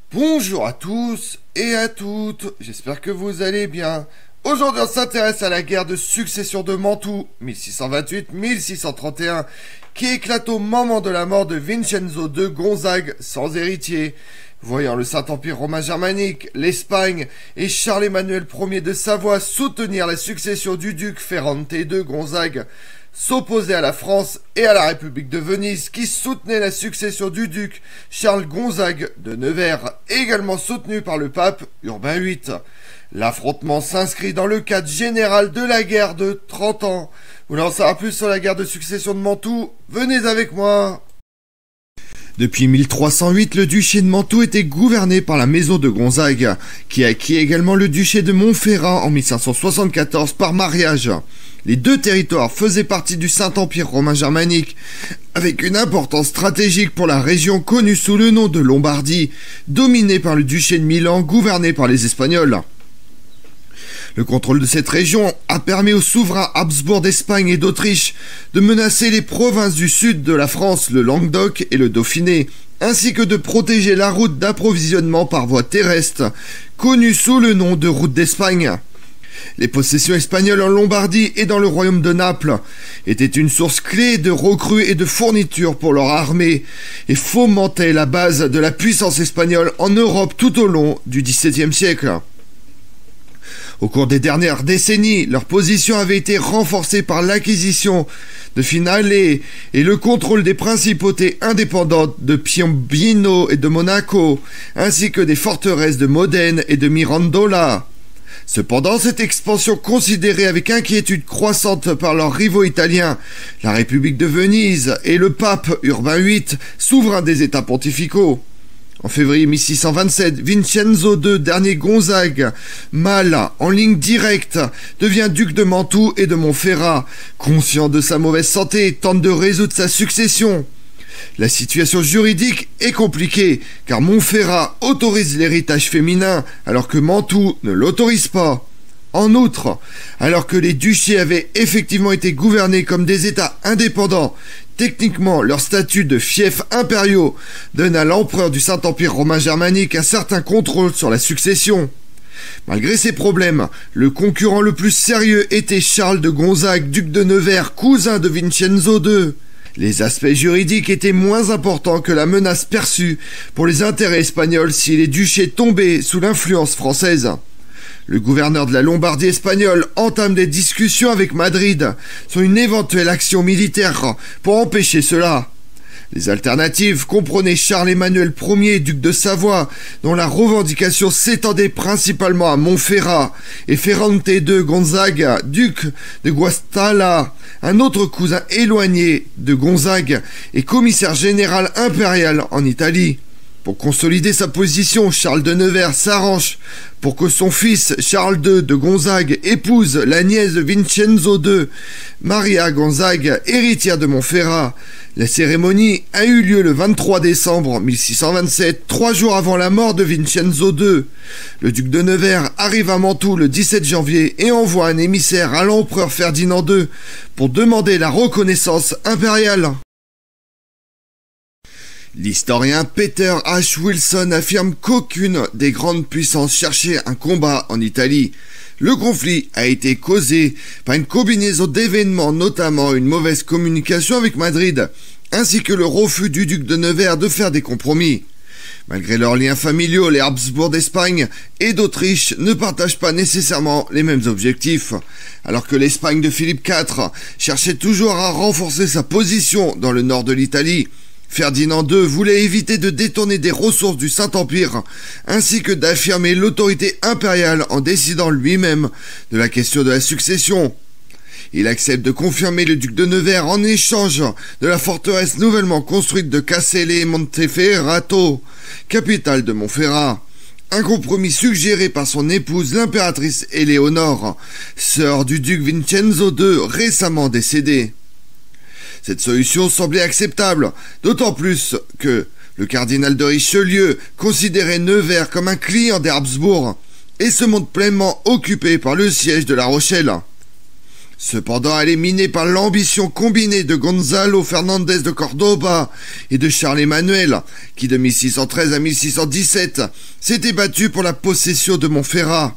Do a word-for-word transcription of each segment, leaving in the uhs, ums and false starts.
Bonjour à tous et à toutes, j'espère que vous allez bien. Aujourd'hui on s'intéresse à la guerre de succession de Mantoue, mille six cent vingt-huit mille six cent trente et un, qui éclate au moment de la mort de Vincenzo de Gonzague, sans héritier. Voyant le Saint-Empire romain germanique, l'Espagne et Charles-Emmanuel Ier de Savoie soutenir la succession du duc Ferrante de Gonzague, s'opposer à la France et à la République de Venise qui soutenait la succession du duc Charles Gonzague de Nevers, également soutenu par le pape Urbain huit. L'affrontement s'inscrit dans le cadre général de la guerre de trente ans. Vous voulez en savoir plus sur la guerre de succession de Mantoue? Venez avec moi. Depuis mille trois cent huit, le duché de Mantoue était gouverné par la maison de Gonzague, qui acquit également le duché de Montferrat en mille cinq cent soixante-quatorze par mariage. Les deux territoires faisaient partie du Saint-Empire romain germanique, avec une importance stratégique pour la région connue sous le nom de Lombardie, dominée par le duché de Milan, gouverné par les Espagnols. Le contrôle de cette région a permis aux souverains Habsbourg d'Espagne et d'Autriche de menacer les provinces du sud de la France, le Languedoc et le Dauphiné, ainsi que de protéger la route d'approvisionnement par voie terrestre, connue sous le nom de route d'Espagne. Les possessions espagnoles en Lombardie et dans le royaume de Naples étaient une source clé de recrues et de fournitures pour leur armée et fomentaient la base de la puissance espagnole en Europe tout au long du dix-septième siècle. Au cours des dernières décennies, leur position avait été renforcée par l'acquisition de Finale et le contrôle des principautés indépendantes de Piombino et de Monaco, ainsi que des forteresses de Modène et de Mirandola. Cependant, cette expansion considérée avec inquiétude croissante par leurs rivaux italiens, la République de Venise et le pape Urbain huit, souverain des États pontificaux. En février mille six cent vingt-sept, Vincenzo deux, dernier Gonzague, mâle en ligne directe, devient duc de Mantoue et de Montferrat. Conscient de sa mauvaise santé, tente de résoudre sa succession. La situation juridique est compliquée, car Montferrat autorise l'héritage féminin, alors que Mantoue ne l'autorise pas. En outre, alors que les duchés avaient effectivement été gouvernés comme des États indépendants, techniquement leur statut de fiefs impériaux donne à l'empereur du Saint-Empire romain germanique un certain contrôle sur la succession. Malgré ces problèmes, le concurrent le plus sérieux était Charles de Gonzague, duc de Nevers, cousin de Vincenzo deux. Les aspects juridiques étaient moins importants que la menace perçue pour les intérêts espagnols si les duchés tombaient sous l'influence française. Le gouverneur de la Lombardie espagnole entame des discussions avec Madrid sur une éventuelle action militaire pour empêcher cela. Les alternatives comprenaient Charles-Emmanuel Ier, duc de Savoie, dont la revendication s'étendait principalement à Montferrat, et Ferrante de Gonzague, duc de Guastalla, un autre cousin éloigné de Gonzague et commissaire général impérial en Italie. Pour consolider sa position, Charles de Nevers s'arrange pour que son fils Charles deux de Gonzague épouse la nièce de Vincenzo deux, Maria Gonzague, héritière de Montferrat. La cérémonie a eu lieu le vingt-trois décembre mille six cent vingt-sept, trois jours avant la mort de Vincenzo deux. Le duc de Nevers arrive à Mantoue le dix-sept janvier et envoie un émissaire à l'empereur Ferdinand deux pour demander la reconnaissance impériale. L'historien Peter H. Wilson affirme qu'aucune des grandes puissances cherchait un combat en Italie. Le conflit a été causé par une combinaison d'événements, notamment une mauvaise communication avec Madrid, ainsi que le refus du duc de Nevers de faire des compromis. Malgré leurs liens familiaux, les Habsbourg d'Espagne et d'Autriche ne partagent pas nécessairement les mêmes objectifs. Alors que l'Espagne de Philippe quatre cherchait toujours à renforcer sa position dans le nord de l'Italie, Ferdinand deux voulait éviter de détourner des ressources du Saint-Empire, ainsi que d'affirmer l'autorité impériale en décidant lui-même de la question de la succession. Il accepte de confirmer le duc de Nevers en échange de la forteresse nouvellement construite de Casale Monteferrato, capitale de Montferrat. Un compromis suggéré par son épouse l'impératrice Éléonore, sœur du duc Vincenzo deux, récemment décédé. Cette solution semblait acceptable, d'autant plus que le cardinal de Richelieu considérait Nevers comme un client des Habsbourg et se montre pleinement occupé par le siège de La Rochelle. Cependant, elle est minée par l'ambition combinée de Gonzalo Fernández de Córdoba et de Charles-Emmanuel, qui de mille six cent treize à mille six cent dix-sept s'était battu pour la possession de Montferrat.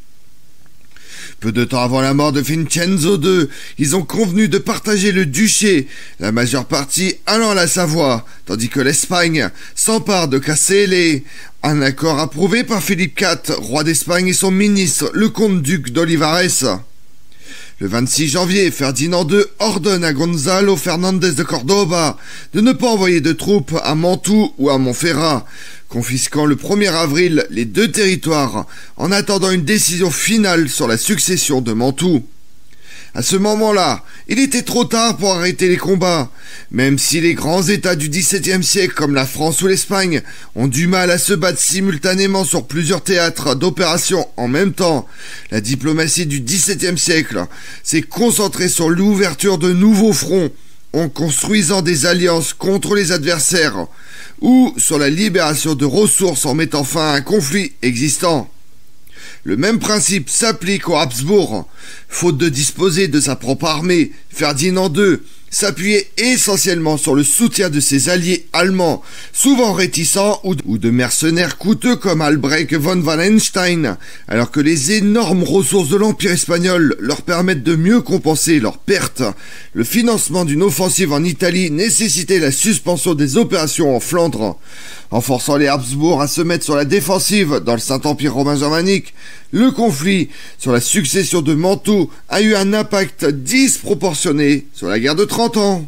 Peu de temps avant la mort de Vincenzo deux, ils ont convenu de partager le duché, la majeure partie allant à la Savoie, tandis que l'Espagne s'empare de Casale, un accord approuvé par Philippe quatre, roi d'Espagne, et son ministre, le comte-duc d'Olivares. Le vingt-six janvier, Ferdinand deux ordonne à Gonzalo Fernández de Córdoba de ne pas envoyer de troupes à Mantoue ou à Montferrat, confisquant le premier avril les deux territoires en attendant une décision finale sur la succession de Mantoue. À ce moment-là, il était trop tard pour arrêter les combats. Même si les grands États du dix-septième siècle, comme la France ou l'Espagne, ont du mal à se battre simultanément sur plusieurs théâtres d'opérations en même temps, la diplomatie du dix-septième siècle s'est concentrée sur l'ouverture de nouveaux fronts, en construisant des alliances contre les adversaires, ou sur la libération de ressources en mettant fin à un conflit existant. Le même principe s'applique aux Habsbourg. Faute de disposer de sa propre armée, Ferdinand deux s'appuyait essentiellement sur le soutien de ses alliés allemands, souvent réticents, ou de mercenaires coûteux comme Albrecht von Wallenstein, alors que les énormes ressources de l'Empire espagnol leur permettent de mieux compenser leurs pertes. Le financement d'une offensive en Italie nécessitait la suspension des opérations en Flandre. En forçant les Habsbourg à se mettre sur la défensive dans le Saint-Empire romain germanique, le conflit sur la succession de Mantoue a eu un impact disproportionné sur la guerre de trente ans.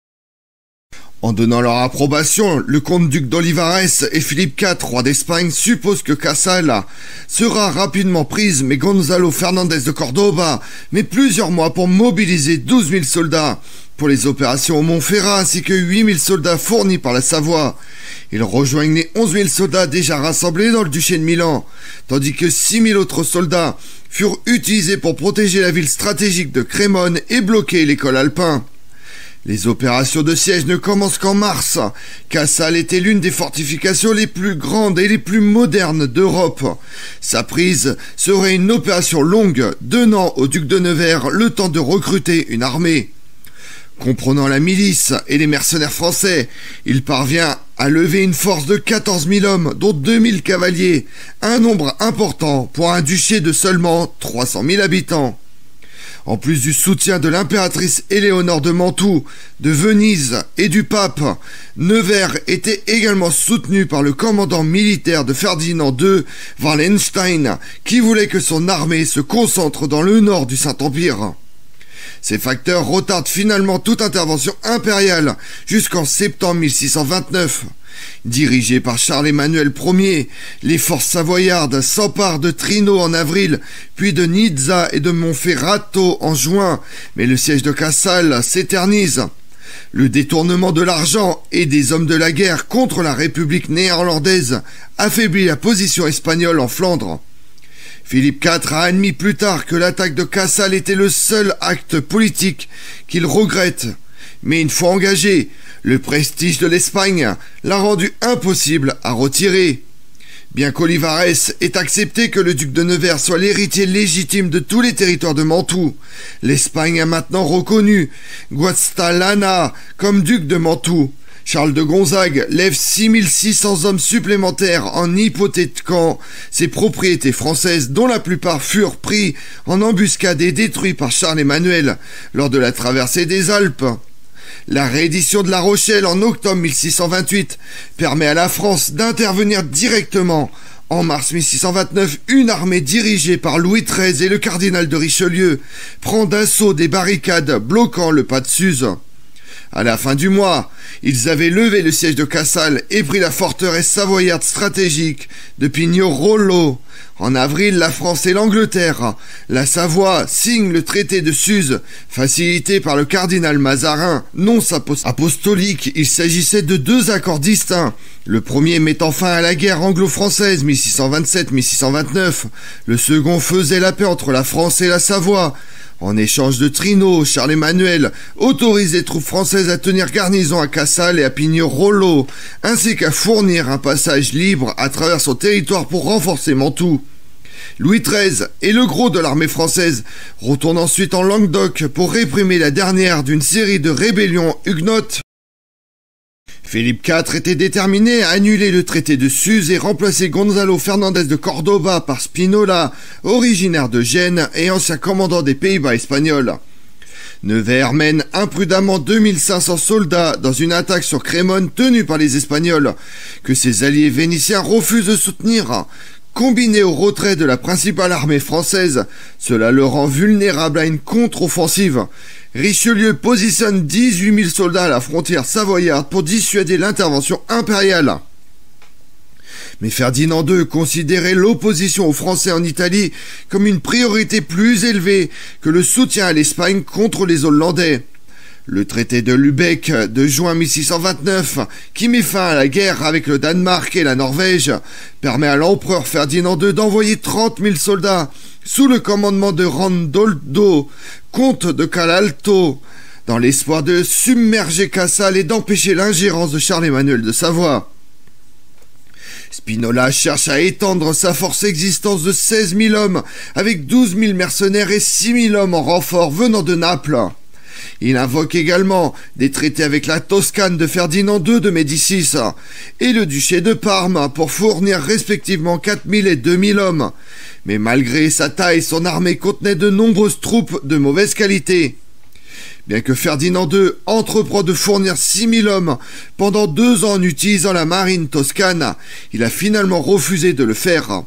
En donnant leur approbation, le comte-duc d'Olivares et Philippe quatre, roi d'Espagne, supposent que Casale sera rapidement prise, mais Gonzalo Fernández de Córdoba met plusieurs mois pour mobiliser douze mille soldats pour les opérations au Montferrat, ainsi que huit mille soldats fournis par la Savoie. Ils rejoignent les onze mille soldats déjà rassemblés dans le duché de Milan, tandis que six mille autres soldats furent utilisés pour protéger la ville stratégique de Crémone et bloquer les cols alpins. Les opérations de siège ne commencent qu'en mars. Casale était l'une des fortifications les plus grandes et les plus modernes d'Europe. Sa prise serait une opération longue, donnant au duc de Nevers le temps de recruter une armée. Comprenant la milice et les mercenaires français, il parvient à lever une force de quatorze mille hommes, dont deux mille cavaliers, un nombre important pour un duché de seulement trois cent mille habitants. En plus du soutien de l'impératrice Éléonore de Mantoue, de Venise et du pape, Nevers était également soutenu par le commandant militaire de Ferdinand deux, Wallenstein, qui voulait que son armée se concentre dans le nord du Saint-Empire. Ces facteurs retardent finalement toute intervention impériale jusqu'en septembre mille six cent vingt-neuf. Dirigés par Charles-Emmanuel Ier, les forces savoyardes s'emparent de Trino en avril, puis de Nizza et de Monferrato en juin, mais le siège de Casale s'éternise. Le détournement de l'argent et des hommes de la guerre contre la République néerlandaise affaiblit la position espagnole en Flandre. Philippe quatre a admis plus tard que l'attaque de Casale était le seul acte politique qu'il regrette. Mais une fois engagé, le prestige de l'Espagne l'a rendu impossible à retirer. Bien qu'Olivares ait accepté que le duc de Nevers soit l'héritier légitime de tous les territoires de Mantoue, l'Espagne a maintenant reconnu Guastalana comme duc de Mantoue. Charles de Gonzague lève six mille six cents hommes supplémentaires en hypothéquant ses propriétés françaises, dont la plupart furent pris en embuscade et détruits par Charles-Emmanuel lors de la traversée des Alpes. La réédition de La Rochelle en octobre mille six cent vingt-huit permet à la France d'intervenir directement. En mars mille six cent vingt-neuf, une armée dirigée par Louis treize et le cardinal de Richelieu prend d'assaut des barricades bloquant le pas de Suse. À la fin du mois, ils avaient levé le siège de Casale et pris la forteresse savoyarde stratégique de Pinerolo. En avril, la France et l'Angleterre, la Savoie, signent le traité de Suse, facilité par le cardinal Mazarin, non apostolique. Il s'agissait de deux accords distincts. Le premier mettant fin à la guerre anglo-française mille six cent vingt-sept mille six cent vingt-neuf. Le second faisait la paix entre la France et la Savoie. En échange de Trino, Charles-Emmanuel autorise les troupes françaises à tenir garnison à Casale et à Pinerolo, ainsi qu'à fournir un passage libre à travers son territoire pour renforcer Mantoue. Louis treize et le gros de l'armée française retournent ensuite en Languedoc pour réprimer la dernière d'une série de rébellions huguenotes. Philippe quatre était déterminé à annuler le traité de Suse et remplacer Gonzalo Fernandez de Cordoba par Spinola, originaire de Gênes et ancien commandant des Pays-Bas espagnols. Nevers mène imprudemment deux mille cinq cents soldats dans une attaque sur Crémone tenue par les Espagnols, que ses alliés vénitiens refusent de soutenir. Combiné au retrait de la principale armée française, cela le rend vulnérable à une contre-offensive. Richelieu positionne dix-huit mille soldats à la frontière savoyarde pour dissuader l'intervention impériale. Mais Ferdinand deux considérait l'opposition aux Français en Italie comme une priorité plus élevée que le soutien à l'Espagne contre les Hollandais. Le traité de Lübeck de juin mille six cent vingt-neuf, qui met fin à la guerre avec le Danemark et la Norvège, permet à l'empereur Ferdinand deux d'envoyer trente mille soldats sous le commandement de Randoldo, comte de Calalto, dans l'espoir de submerger Cassale et d'empêcher l'ingérence de Charles-Emmanuel de Savoie. Spinola cherche à étendre sa force existence de seize mille hommes, avec douze mille mercenaires et six mille hommes en renfort venant de Naples. Il invoque également des traités avec la Toscane de Ferdinand deux de Médicis et le duché de Parme pour fournir respectivement quatre mille et deux mille hommes. Mais malgré sa taille, son armée contenait de nombreuses troupes de mauvaise qualité. Bien que Ferdinand deux entreprend de fournir six mille hommes pendant deux ans en utilisant la marine toscane, il a finalement refusé de le faire.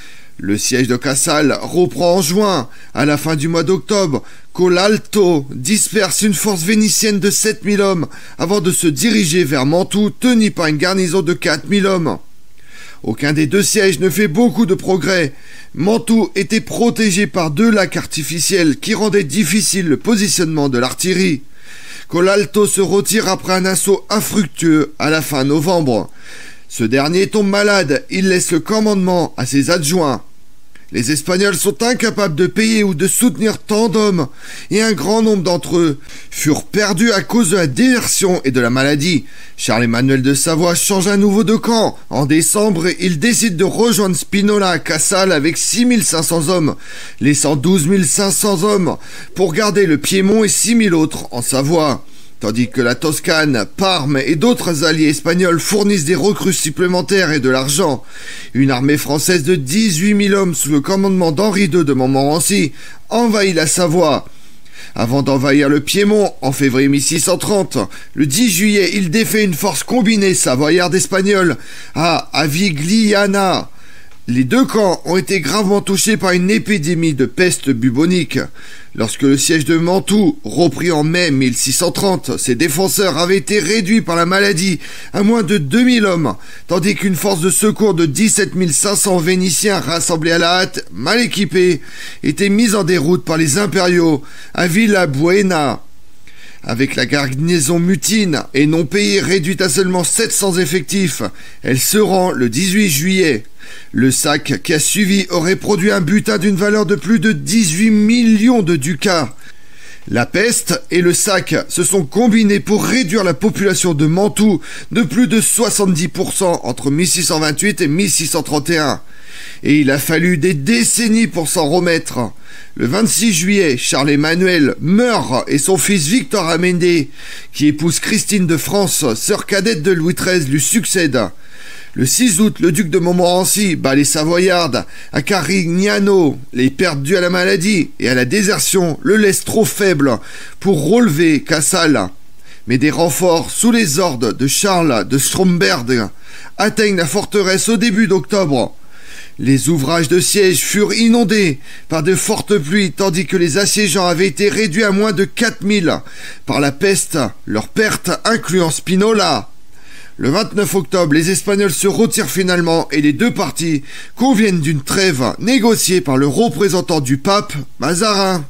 Le siège de Cassale reprend en juin. À la fin du mois d'octobre, Colalto disperse une force vénitienne de sept mille hommes avant de se diriger vers Mantoue, tenu par une garnison de quatre mille hommes. Aucun des deux sièges ne fait beaucoup de progrès. Mantoue était protégé par deux lacs artificiels qui rendaient difficile le positionnement de l'artillerie. Colalto se retire après un assaut infructueux à la fin novembre. Ce dernier tombe malade, il laisse le commandement à ses adjoints. Les Espagnols sont incapables de payer ou de soutenir tant d'hommes, et un grand nombre d'entre eux furent perdus à cause de la désertion et de la maladie. Charles-Emmanuel de Savoie change à nouveau de camp. En décembre, il décide de rejoindre Spinola à Cassale avec six mille cinq cents hommes, laissant douze mille cinq cents hommes pour garder le Piémont et six mille autres en Savoie. Tandis que la Toscane, Parme et d'autres alliés espagnols fournissent des recrues supplémentaires et de l'argent. Une armée française de dix-huit mille hommes sous le commandement d'Henri deux de Montmorency envahit la Savoie. Avant d'envahir le Piémont en février mille six cent trente, le dix juillet, il défait une force combinée savoyarde espagnole à Avigliana. Les deux camps ont été gravement touchés par une épidémie de peste bubonique. Lorsque le siège de Mantoue reprit en mai mille six cent trente, ses défenseurs avaient été réduits par la maladie à moins de deux mille hommes, tandis qu'une force de secours de dix-sept mille cinq cents Vénitiens rassemblés à la hâte, mal équipés, était mise en déroute par les impériaux à Villabuena. Avec la garnison mutine et non payée réduite à seulement sept cents effectifs, elle se rend le dix-huit juillet. Le sac qui a suivi aurait produit un butin d'une valeur de plus de dix-huit millions de ducats. La peste et le sac se sont combinés pour réduire la population de Mantoue de plus de soixante-dix pour cent entre mille six cent vingt-huit et mille six cent trente et un. Et il a fallu des décennies pour s'en remettre. Le vingt-six juillet, Charles-Emmanuel meurt et son fils Victor Amédée, qui épouse Christine de France, sœur cadette de Louis treize, lui succède. Le six août, le duc de Montmorency bat les Savoyardes. À Carignano, les pertes dues à la maladie et à la désertion le laissent trop faible pour relever Cassale. Mais des renforts sous les ordres de Charles de Stromberg atteignent la forteresse au début d'octobre. Les ouvrages de siège furent inondés par de fortes pluies, tandis que les assiégeants avaient été réduits à moins de quatre mille par la peste, leurs pertes incluant Spinola. Le vingt-neuf octobre, les Espagnols se retirent finalement et les deux parties conviennent d'une trêve négociée par le représentant du pape, Mazarin.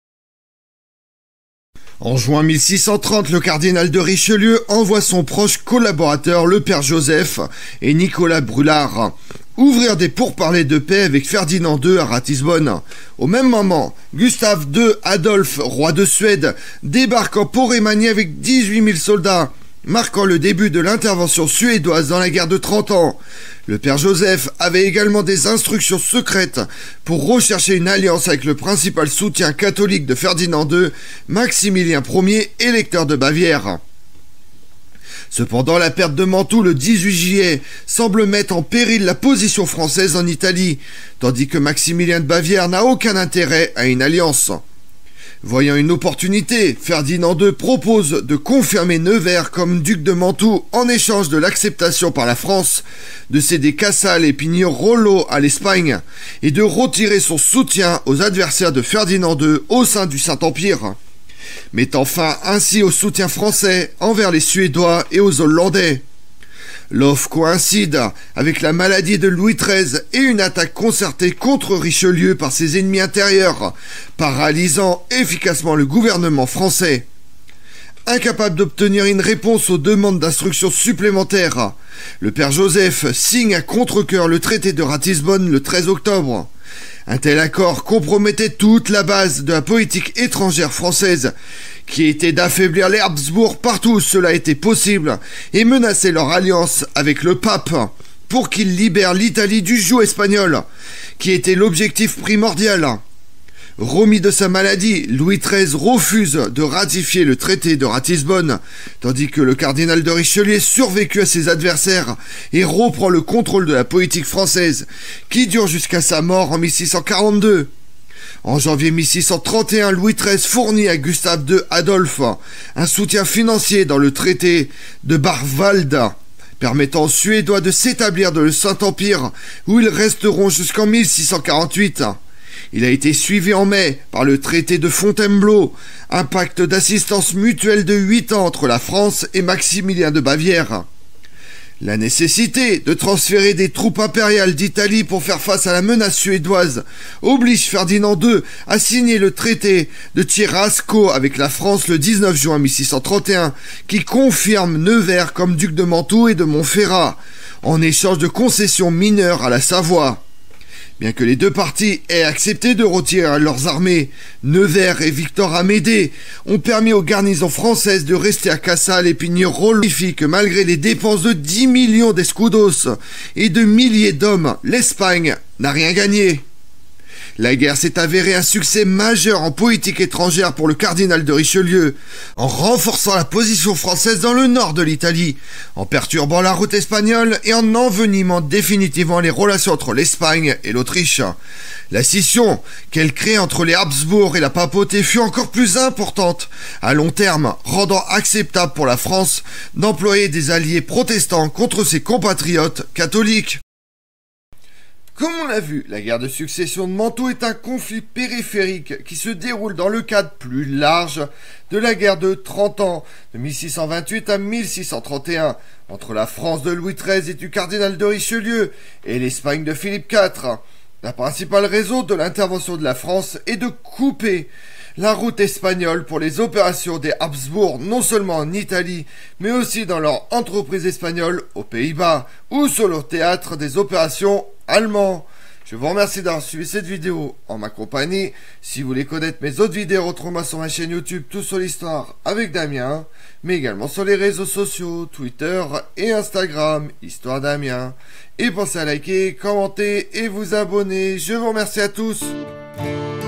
En juin mille six cent trente, le cardinal de Richelieu envoie son proche collaborateur, le père Joseph et Nicolas Brulart, ouvrir des pourparlers de paix avec Ferdinand deux à Ratisbonne. Au même moment, Gustave deux Adolphe, roi de Suède, débarque en Porémanie avec dix-huit mille soldats marquant le début de l'intervention suédoise dans la guerre de trente ans. Le père Joseph avait également des instructions secrètes pour rechercher une alliance avec le principal soutien catholique de Ferdinand deux, Maximilien Ier, électeur de Bavière. Cependant, la perte de Mantoue le dix-huit juillet semble mettre en péril la position française en Italie, tandis que Maximilien de Bavière n'a aucun intérêt à une alliance. Voyant une opportunité, Ferdinand deux propose de confirmer Nevers comme duc de Mantoue en échange de l'acceptation par la France de céder Casale et Pinerolo à l'Espagne et de retirer son soutien aux adversaires de Ferdinand deux au sein du Saint-Empire, mettant fin ainsi au soutien français envers les Suédois et aux Hollandais. L'offre coïncide avec la maladie de Louis treize et une attaque concertée contre Richelieu par ses ennemis intérieurs, paralysant efficacement le gouvernement français. Incapable d'obtenir une réponse aux demandes d'instruction supplémentaires, le père Joseph signe à contre-cœur le traité de Ratisbonne le treize octobre. Un tel accord compromettait toute la base de la politique étrangère française, qui était d'affaiblir les Habsbourg partout où cela était possible et menaçait leur alliance avec le pape pour qu'il libère l'Italie du joug espagnol, qui était l'objectif primordial. Remis de sa maladie, Louis treize refuse de ratifier le traité de Ratisbonne, tandis que le cardinal de Richelieu survécut à ses adversaires et reprend le contrôle de la politique française, qui dure jusqu'à sa mort en mille six cent quarante-deux. En janvier mille six cent trente et un, Louis treize fournit à Gustave deux Adolphe un soutien financier dans le traité de Bärwalde, permettant aux Suédois de s'établir dans le Saint-Empire, où ils resteront jusqu'en mille six cent quarante-huit. Il a été suivi en mai par le traité de Fontainebleau, un pacte d'assistance mutuelle de huit ans entre la France et Maximilien de Bavière. La nécessité de transférer des troupes impériales d'Italie pour faire face à la menace suédoise oblige Ferdinand deux à signer le traité de Tirasco avec la France le dix-neuf juin mille six cent trente et un, qui confirme Nevers comme duc de Mantoue et de Montferrat, en échange de concessions mineures à la Savoie. Bien que les deux parties aient accepté de retirer leurs armées, Nevers et Victor Amédée ont permis aux garnisons françaises de rester à Casale et Pinerolo, que malgré les dépenses de dix millions d'escudos et de milliers d'hommes, l'Espagne n'a rien gagné. La guerre s'est avérée un succès majeur en politique étrangère pour le cardinal de Richelieu, en renforçant la position française dans le nord de l'Italie, en perturbant la route espagnole et en envenimant définitivement les relations entre l'Espagne et l'Autriche. La scission qu'elle crée entre les Habsbourg et la papauté fut encore plus importante à long terme, rendant acceptable pour la France d'employer des alliés protestants contre ses compatriotes catholiques. Comme on l'a vu, la guerre de succession de Mantoue est un conflit périphérique qui se déroule dans le cadre plus large de la guerre de trente ans, de mille six cent vingt-huit à mille six cent trente et un, entre la France de Louis treize et du cardinal de Richelieu et l'Espagne de Philippe quatre. La principale raison de l'intervention de la France est de couper la route espagnole pour les opérations des Habsbourg, non seulement en Italie, mais aussi dans leur entreprise espagnole aux Pays-Bas, ou sur le théâtre des opérations allemands. Je vous remercie d'avoir suivi cette vidéo en ma compagnie. Si vous voulez connaître mes autres vidéos, retrouvez-moi sur ma chaîne YouTube Tout sur l'Histoire avec Damien, mais également sur les réseaux sociaux, Twitter et Instagram, Histoire Damien. Et pensez à liker, commenter et vous abonner. Je vous remercie à tous.